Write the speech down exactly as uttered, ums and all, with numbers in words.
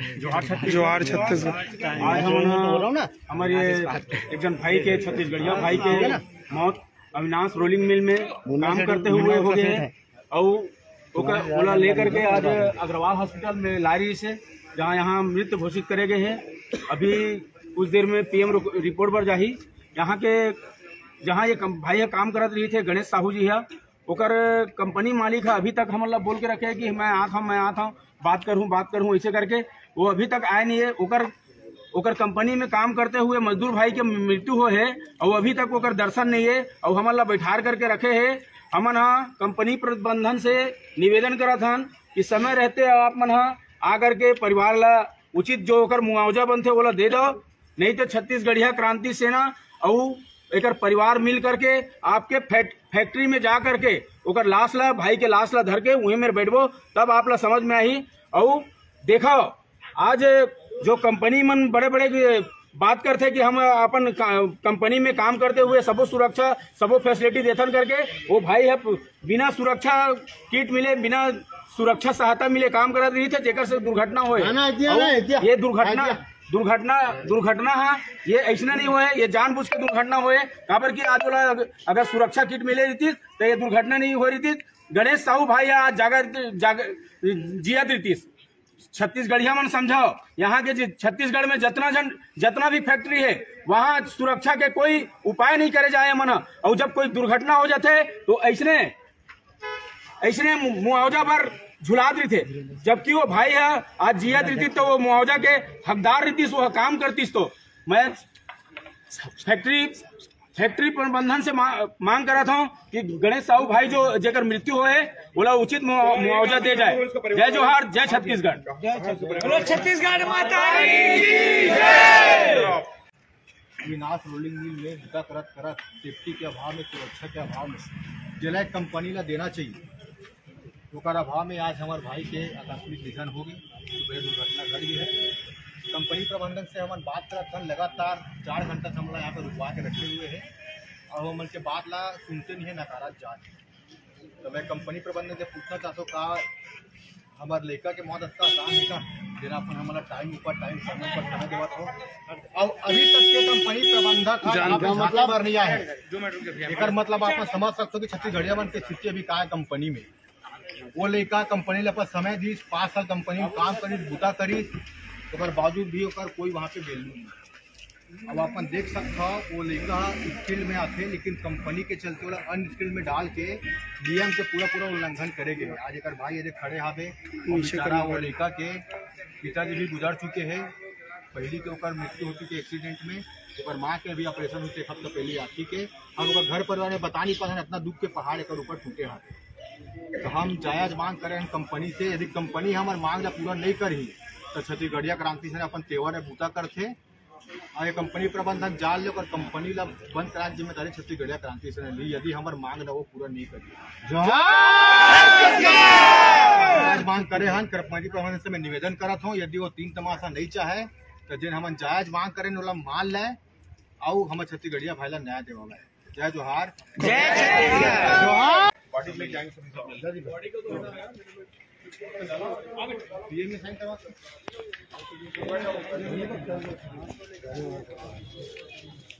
जोहार छत्तीसगढ़। आज हम हमारे एक जन भाई के छत्तीसगढ़िया भाई के मौत अविनाश रोलिंग मिल में काम करते हुए हो गए हैं और ओला लेकर के आज अग्रवाल हॉस्पिटल में लारी से जहां यहाँ मृत घोषित करे गए हैं। अभी कुछ देर में पीएम रिपोर्ट पर जाही। यहाँ के जहाँ ये भाई काम करत रही थे गणेश साहू जी है ओकर कंपनी मालिक है। अभी तक हम लोग बोल के रखे है कि मैं आता हूँ मैं आता हूँ बात करूँ बात करूँ ऐसे करके वो अभी तक आए नहीं है। ओकर ओकर कंपनी में काम करते हुए मजदूर भाई के मृत्यु हो है और अभी तक ओकर दर्शन नहीं है और हम लोग बैठार करके रखे है। हमन हाँ कंपनी प्रबंधन से निवेदन करत हन कि समय रहते आप मन हाँ आकर के परिवार ला उचित जो ओकर मुआवजा बनते वो दे दो, नहीं तो छत्तीसगढ़िया क्रांति सेना और एक परिवार मिल करके आपके फैट, फैक्ट्री में जा करके ओकर लाश ला भाई के लाश ला धर के वहीं में बैठबो तब आप ला समझ में आई। और देखो आज जो कंपनी मन बड़े बड़े बात करते कि हम अपन कंपनी में काम करते हुए सबो सुरक्षा सबो फैसिलिटी देथन करके वो भाई है बिना सुरक्षा किट मिले बिना सुरक्षा सहायता मिले काम करत रही थे जेकर से दुर्घटना हो। ये दुर्घटना दुर्घटना दुर्घटना है ये ऐसा नहीं हुआ है, ये जानबूझ के दुर्घटना हुए काबर की आज वाला अगर सुरक्षा किट मिले रही तो ये दुर्घटना नहीं हो रही थी। गणेश साहू भाई आज जागर जागर जिया रही। छत्तीसगढ़िया मन समझाओ यहाँ के छत्तीसगढ़ में जितना जन जितना भी फैक्ट्री है वहाँ सुरक्षा के कोई उपाय नहीं करे जाए मन। और जब कोई दुर्घटना हो जाते तो ऐसने ऐसने मुआवजा पर झुला दी थे, जबकि वो भाई है आज जिया रही तो वो मुआवजा के हकदार रही वो काम करती। तो मैं फैक्ट्री फैक्ट्री प्रबंधन से मा, मांग कर रहा था कि गणेश साहू भाई जो जेकर मृत्यु हो है बोला उचित मुआवजा दे जाए। जय जोहार, जय छत्तीसगढ़। छत्तीसगढ़ माता अविनाश रोलिंग मिल में जुटा करत करत सेफ्टी के अभाव में सुरक्षा के अभाव में जिला कंपनी ला देना चाहिए ओकर अभाव में आज हमारे भाई के आकस्मिक निधन हो गई। सुबह दुर्घटना घट गई है। कंपनी प्रबंधन से हम बात करत हन लगातार चार घंटा से हम लोग यहाँ पर रुकवा के रखे हुए हैं और वो मन के बात ला सुनते नहीं है नकारात जांच। तो मैं कंपनी प्रबंधन से पूछना चाहता हूँ का हमारे लेखा के मौत अच्छा आसान है का जेना अपन हमारा टाइम ऊपर टाइम समय पर समय देवत हो और अभी तक के कंपनी प्रबंधक मतलब नहीं आए एक मतलब आप समझ सकते हो कि छत्तीसगढ़िया मन के स्थिति अभी का है कंपनी में। वो लेका कंपनी ला समय दी पाँच साल कंपनी में काम करी बूता करी ओकर बावजूद भी ओकर कोई वहाँ पे वैल्यू नहीं। अब अपन देख सकता वो लेका स्किल में आते लेकिन कंपनी के चलते वाला अन स्किल में डाल के नियम के पूरा पूरा उल्लंघन करेंगे। आज एक भाई यदि खड़े हावे वो लेका के पिताजी भी गुजर चुके हैं। पहली के ओकर मृत्यु होती थी एक्सीडेंट में, ओकर माँ के भी ऑपरेशन होते हफ्ता पहले आती के और ओकर घर परिवार में बता नहीं पाते इतना दुख के पहाड़ एक ऊपर टूटे हाथ। तो हम जायज मांग करें कंपनी से यदि कंपनी हमारे मांग ला पूरा नहीं करी तो छत्तीसगढ़िया क्रांति से अपन तेवर है बूता करते और ये कंपनी प्रबंधन जाल ले और कंपनी ला बंद कराने की जिम्मेदारी छत्तीसगढ़िया क्रांति से ली यदि हमारे मांग ला वो पूरा नहीं करी। मांग करे हन कंपनी प्रबंधन से मैं निवेदन करत हूँ यदि वो तीन तमाशा नहीं चाहे तो जिन हम जायज मांग करें वाला मान ले और हमारे छत्तीसगढ़िया भाई ला न्याय देवा। जय जोहार, जय जोहार। बॉडी में जाएंगे बॉडी को पीएम में साइन करवा